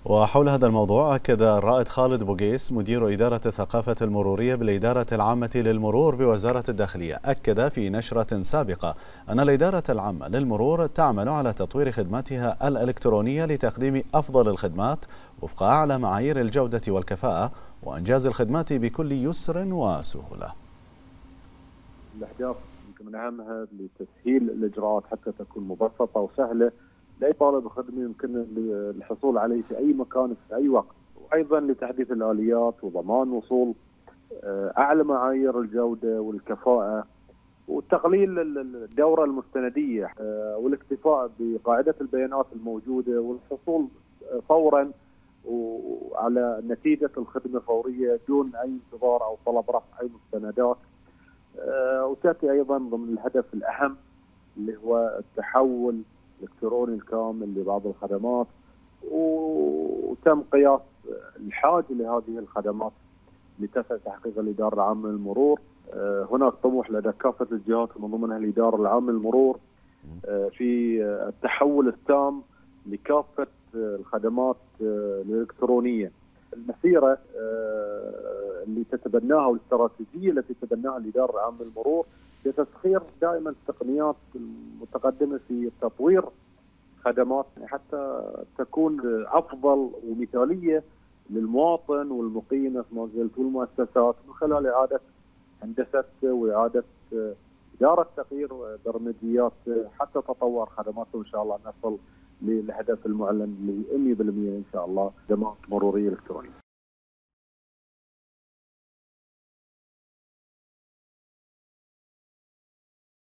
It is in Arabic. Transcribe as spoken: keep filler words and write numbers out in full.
وحول هذا الموضوع أكد الرائد خالد بوقيس مدير إدارة الثقافة المرورية بالإدارة العامة للمرور بوزارة الداخلية، أكد في نشرة سابقة أن الإدارة العامة للمرور تعمل على تطوير خدماتها الإلكترونية لتقديم أفضل الخدمات وفق أعلى معايير الجودة والكفاءة وإنجاز الخدمات بكل يسر وسهولة. الأهداف يمكن من أهمها لتسهيل الإجراءات حتى تكون مبسطة وسهلة لأي طالب خدمة يمكن الحصول عليه في أي مكان في أي وقت، وأيضا لتحديث الآليات وضمان وصول أعلى معايير الجودة والكفاءة وتقليل الدورة المستندية والاكتفاء بقاعدة البيانات الموجودة والحصول فورا وعلى نتيجة الخدمة فورية دون أي انتظار أو طلب رفع أي مستندات. وتأتي أيضا ضمن الهدف الأهم اللي هو التحول الإلكتروني الكامل لبعض الخدمات، وتم قياس الحاجة لهذه الخدمات لتسع تحقيق الإدارة العامة للمرور. هناك طموح لدى كافة الجهات من ضمنها الإدارة العامة للمرور في التحول التام لكافة الخدمات الإلكترونية. المسيرة اللي تتبناها والاستراتيجية التي تتبناها الإدارة العامة للمرور لتسخير دائما التقنيات المتقدمة في تطوير خدمات حتى تكون أفضل ومثالية للمواطن والمقيم في ما زلت والمؤسسات من خلال إعادة هندسة وإعادة إدارة تغيير برمجيات حتى تطور خدماتهم إن شاء الله نصل للهدف المعلن ل مئة بالمئة إن شاء الله خدمات مرورية إلكترونية.